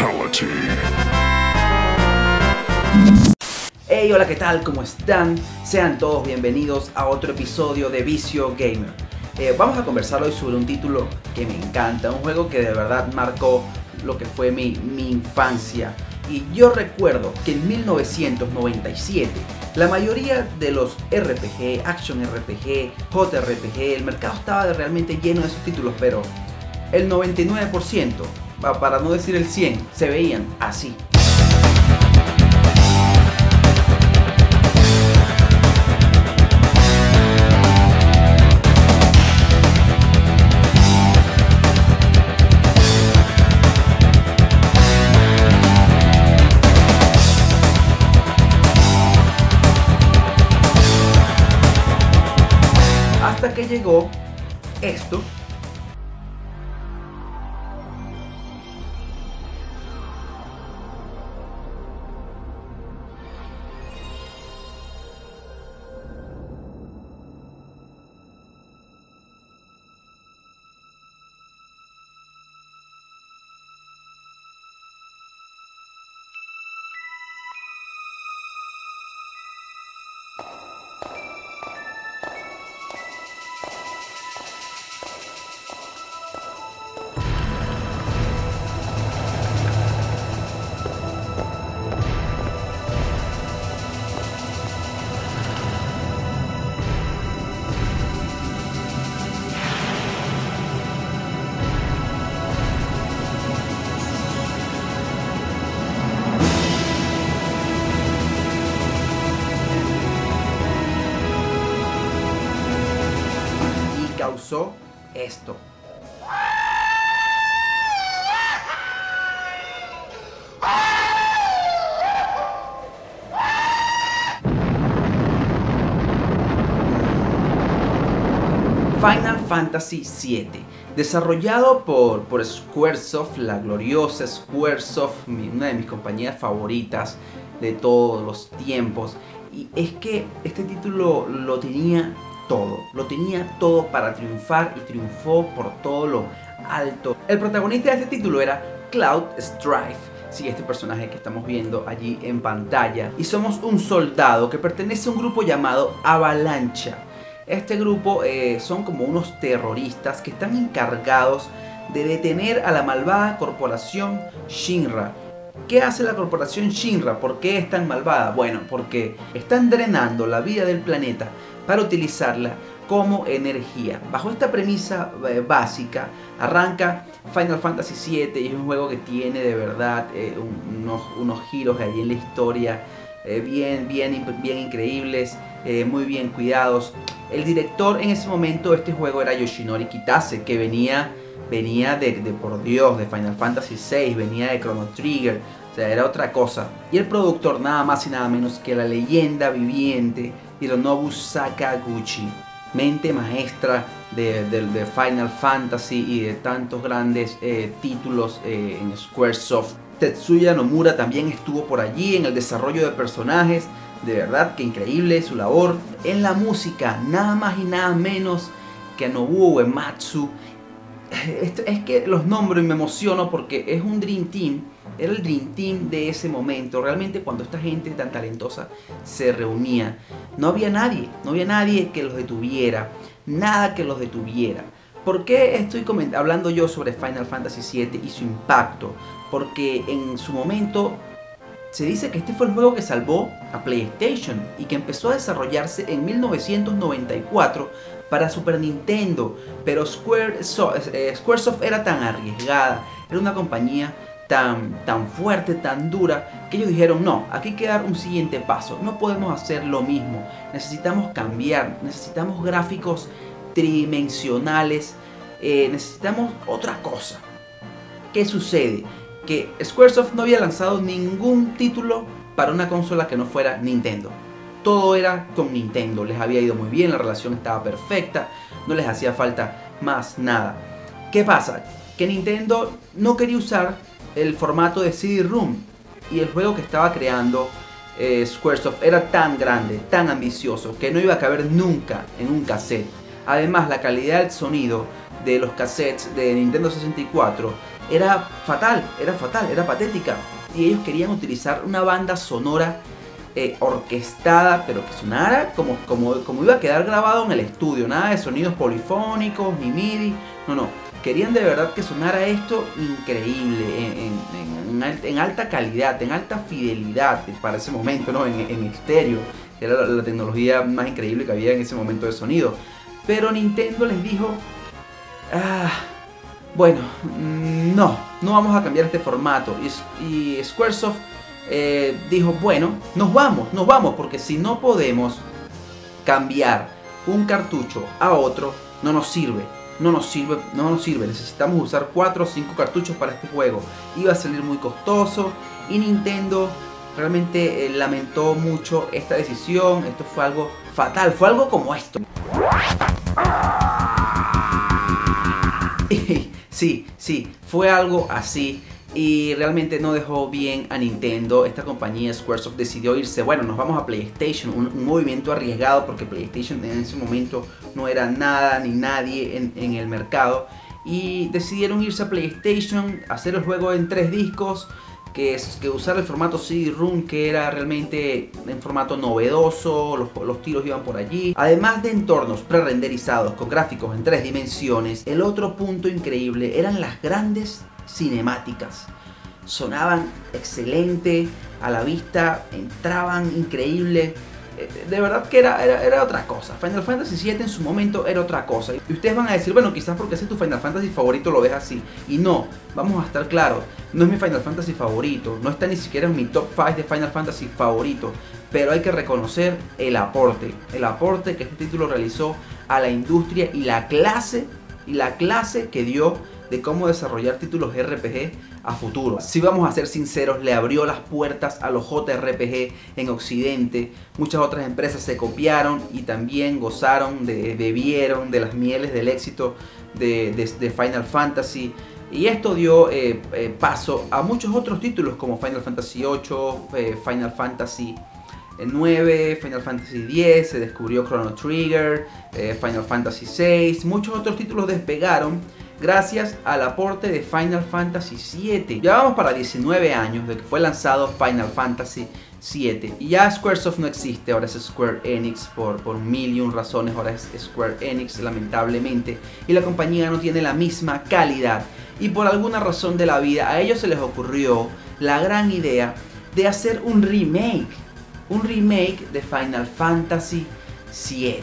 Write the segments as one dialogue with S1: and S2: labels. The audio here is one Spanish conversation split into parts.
S1: Fatality.
S2: Hey, hola, ¿qué tal? ¿Cómo están? Sean todos bienvenidos a otro episodio de Vicio Gamer. Vamos a conversar hoy sobre un título que me encanta, un juego que de verdad marcó lo que fue mi infancia. Y yo recuerdo que en 1997 la mayoría de los RPG, Action RPG, JRPG, el mercado estaba realmente lleno de esos títulos, pero el 99%, para no decir el 100%, se veían así. Hasta que llegó esto. Causó esto. Final Fantasy VII, desarrollado por Squaresoft, la gloriosa Squaresoft, una de mis compañías favoritas de todos los tiempos. Y es que este título lo tenía todo para triunfar y triunfó por todo lo alto. El protagonista de este título era Cloud Strife, sí, este personaje que estamos viendo allí en pantalla, y somos un soldado que pertenece a un grupo llamado Avalancha. Este grupo son como unos terroristas que están encargados de detener a la malvada corporación Shinra. ¿Qué hace la corporación Shinra? ¿Por qué es tan malvada? Bueno, porque están drenando la vida del planeta para utilizarla como energía. Bajo esta premisa básica arranca Final Fantasy VII, y es un juego que tiene de verdad unos giros allí en la historia bien increíbles, muy bien cuidados. El director en ese momento de este juego era Yoshinori Kitase, que venía de por Dios, de Final Fantasy VI, venía de Chrono Trigger, o sea, era otra cosa. Y el productor nada más y nada menos que la leyenda viviente Hironobu Sakaguchi, mente maestra de Final Fantasy y de tantos grandes títulos en Squaresoft. Tetsuya Nomura también estuvo por allí en el desarrollo de personajes. De verdad que increíble su labor. En la música, nada más y nada menos que a Nobuo Uematsu. Es que los nombro y me emociono porque es un Dream Team. Era el Dream Team de ese momento. Realmente cuando esta gente tan talentosa se reunía, no había nadie que los detuviera. Nada que los detuviera. ¿Por qué estoy hablando yo sobre Final Fantasy VII y su impacto? Porque en su momento se dice que este fue el juego que salvó a PlayStation y que empezó a desarrollarse en 1994 para Super Nintendo. Pero Squaresoft era tan arriesgada, era una compañía tan fuerte, tan dura, que ellos dijeron: no, aquí hay que dar un siguiente paso, no podemos hacer lo mismo, necesitamos cambiar, necesitamos gráficos tridimensionales, necesitamos otra cosa. ¿Qué sucede? Que Squaresoft no había lanzado ningún título para una consola que no fuera Nintendo. Todo era con Nintendo, les había ido muy bien, la relación estaba perfecta, no les hacía falta más nada. ¿Qué pasa? Que Nintendo no quería usar el formato de CD-ROM, y el juego que estaba creando Squaresoft era tan grande, tan ambicioso, que no iba a caber nunca en un cassette. Además, la calidad del sonido de los cassettes de Nintendo 64 era fatal, era patética. Y ellos querían utilizar una banda sonora orquestada, pero que sonara como iba a quedar grabado en el estudio. Nada de sonidos polifónicos ni MIDI. No. Querían de verdad que sonara esto increíble, en alta calidad, en alta fidelidad para ese momento, ¿no? En estéreo. Era la tecnología más increíble que había en ese momento de sonido. Pero Nintendo les dijo, bueno, no vamos a cambiar este formato. Y Squaresoft dijo, bueno, nos vamos, porque si no podemos cambiar un cartucho a otro, no nos sirve, necesitamos usar 4 o 5 cartuchos para este juego. Iba a salir muy costoso y Nintendo realmente lamentó mucho esta decisión. Esto fue algo fatal, fue algo como esto. Sí, fue algo así. Y realmente no dejó bien a Nintendo. Esta compañía Squaresoft decidió irse. Bueno, nos vamos a PlayStation. Un movimiento arriesgado porque PlayStation en ese momento no era nada ni nadie en el mercado. Y decidieron irse a PlayStation, hacer el juego en 3 discos. Que usar el formato CD-ROM, que era realmente en formato novedoso. Los tiros iban por allí. Además de entornos pre-renderizados con gráficos en 3 dimensiones, el otro punto increíble eran las grandes cinemáticas. Sonaban excelente a la vista, entraban increíble. De verdad que era otra cosa. Final Fantasy VII en su momento era otra cosa. Y ustedes van a decir, bueno, quizás porque ese es tu Final Fantasy favorito lo ves así. Y no, vamos a estar claros, no es mi Final Fantasy favorito. No está ni siquiera en mi top 5 de Final Fantasy favorito. Pero hay que reconocer el aporte que este título realizó a la industria y la clase que dio de cómo desarrollar títulos RPG a futuro. Si vamos a ser sinceros, le abrió las puertas a los JRPG en Occidente. Muchas otras empresas se copiaron y también bebieron de las mieles del éxito de Final Fantasy. Y esto dio paso a muchos otros títulos como Final Fantasy VIII, Final Fantasy 9, Final Fantasy X, se descubrió Chrono Trigger, Final Fantasy VI. Muchos otros títulos despegaron gracias al aporte de Final Fantasy VII. Ya vamos para 19 años de que fue lanzado Final Fantasy VII. Y ya Squaresoft no existe, ahora es Square Enix por mil y un razones. Ahora es Square Enix, lamentablemente. Y la compañía no tiene la misma calidad. Y por alguna razón de la vida a ellos se les ocurrió la gran idea de hacer un remake. Un remake de Final Fantasy VII.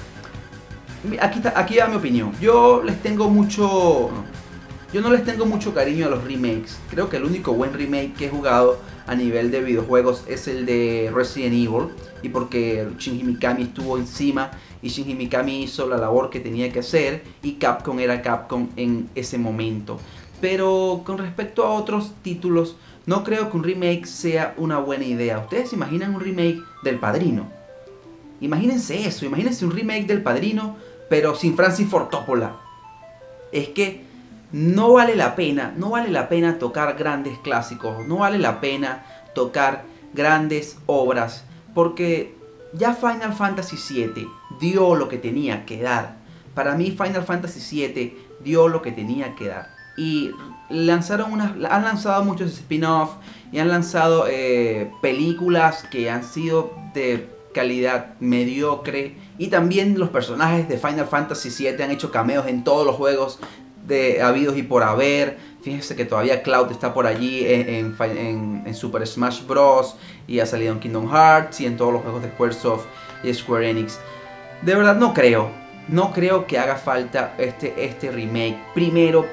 S2: Aquí va mi opinión. Yo no les tengo mucho cariño a los remakes. Creo que el único buen remake que he jugado a nivel de videojuegos es el de Resident Evil. Y porque Shinji Mikami estuvo encima y Shinji Mikami hizo la labor que tenía que hacer. Y Capcom era Capcom en ese momento. Pero con respecto a otros títulos, no creo que un remake sea una buena idea. ¿Ustedes se imaginan un remake del Padrino? Imagínense eso, imagínense un remake del Padrino, pero sin Francis Ford Coppola. Es que no vale la pena tocar grandes clásicos, no vale la pena tocar grandes obras, porque ya Final Fantasy VII dio lo que tenía que dar. Para mí Final Fantasy VII dio lo que tenía que dar. Y han lanzado muchos spin-off y han lanzado películas que han sido de calidad mediocre. Y también los personajes de Final Fantasy VII han hecho cameos en todos los juegos habidos y por haber. Fíjense que todavía Cloud está por allí en Super Smash Bros. Y ha salido en Kingdom Hearts y en todos los juegos de Squaresoft y Square Enix. De verdad no creo que haga falta este remake. Primero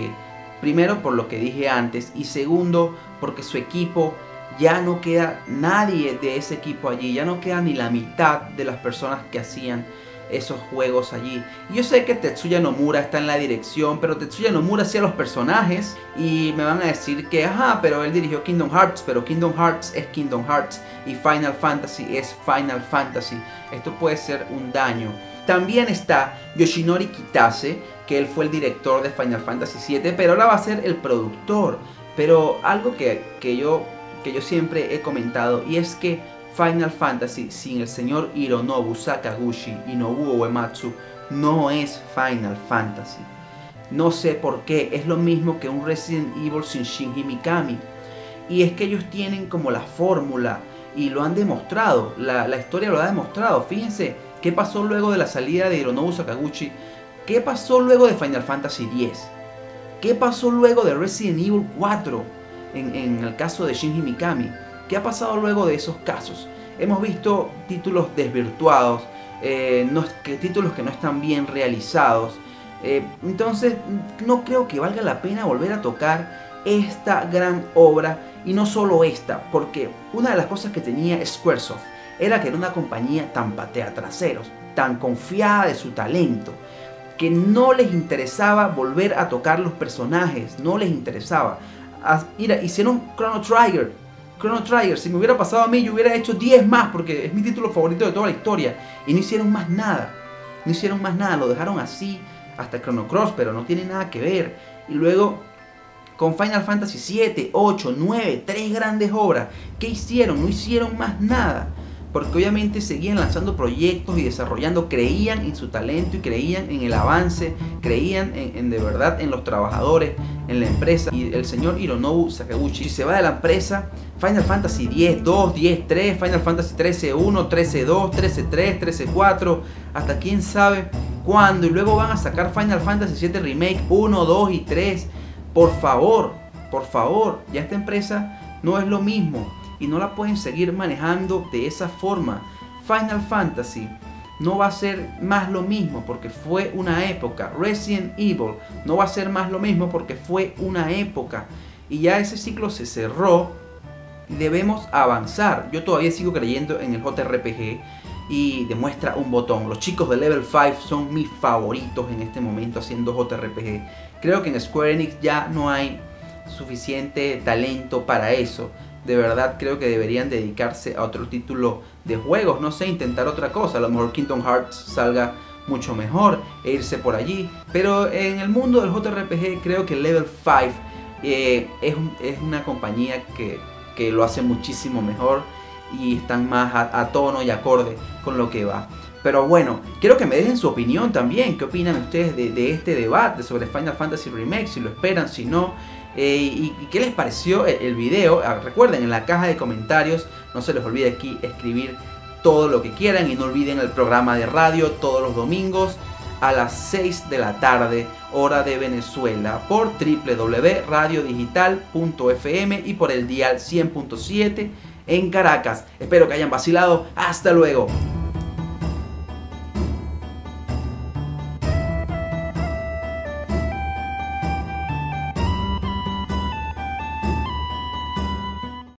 S2: por lo que dije antes. Y segundo porque su equipo, ya no queda nadie de ese equipo allí. Ya no queda ni la mitad de las personas que hacían esos juegos allí. Y yo sé que Tetsuya Nomura está en la dirección, pero Tetsuya Nomura hacía los personajes. Y me van a decir que, pero él dirigió Kingdom Hearts. Pero Kingdom Hearts es Kingdom Hearts y Final Fantasy es Final Fantasy. Esto puede ser un daño. También está Yoshinori Kitase, que él fue el director de Final Fantasy VII, pero ahora va a ser el productor. Pero algo que yo siempre he comentado, y es que Final Fantasy sin el señor Hironobu Sakaguchi y Nobuo Uematsu no es Final Fantasy. No sé por qué, es lo mismo que un Resident Evil sin Shinji Mikami. Y es que ellos tienen como la fórmula y lo han demostrado, la historia lo ha demostrado. Fíjense qué pasó luego de la salida de Hironobu Sakaguchi, qué pasó luego de Final Fantasy X, qué pasó luego de Resident Evil 4 en el caso de Shinji Mikami, qué ha pasado luego de esos casos. Hemos visto títulos desvirtuados, títulos que no están bien realizados. Entonces no creo que valga la pena volver a tocar esta gran obra, y no solo esta, porque una de las cosas que tenía Squaresoft era que era una compañía tan patea traseros, tan confiada de su talento, que no les interesaba volver a tocar los personajes, no les interesaba. Mira, hicieron Chrono Trigger, si me hubiera pasado a mí yo hubiera hecho 10 más, porque es mi título favorito de toda la historia, y no hicieron más nada, lo dejaron así hasta Chrono Cross, pero no tiene nada que ver. Y luego con Final Fantasy 7, 8, 9, 3 grandes obras, ¿qué hicieron? No hicieron más nada, porque obviamente seguían lanzando proyectos y desarrollando, creían en su talento y creían en el avance, creían en de verdad en los trabajadores, en la empresa. Y el señor Hironobu Sakaguchi se va de la empresa. Final Fantasy 10-2, 10-3, Final Fantasy 13-1, 13-2, 13-3, 13-4, hasta quién sabe cuándo. Y luego van a sacar Final Fantasy 7 Remake 1, 2 y 3. Por favor, ya esta empresa no es lo mismo y no la pueden seguir manejando de esa forma. Final Fantasy no va a ser más lo mismo porque fue una época. Resident Evil no va a ser más lo mismo porque fue una época. Y ya ese ciclo se cerró y debemos avanzar. Yo todavía sigo creyendo en el JRPG y demuestra un botón. Los chicos de Level 5 son mis favoritos en este momento haciendo JRPG. Creo que en Square Enix ya no hay suficiente talento para eso. De verdad creo que deberían dedicarse a otro título de juegos, no sé, intentar otra cosa. A lo mejor Kingdom Hearts salga mucho mejor e irse por allí. Pero en el mundo del JRPG creo que Level 5 es una compañía que lo hace muchísimo mejor y están más a tono y acorde con lo que va. Pero bueno, quiero que me dejen su opinión también. ¿Qué opinan ustedes de este debate sobre Final Fantasy Remake? Si lo esperan, si no. ¿Y qué les pareció el video? Recuerden, en la caja de comentarios no se les olvide aquí escribir todo lo que quieran. Y no olviden el programa de radio todos los domingos a las 6 de la tarde, hora de Venezuela, por www.radiodigital.fm y por el dial 100.7 en Caracas. Espero que hayan vacilado. Hasta luego.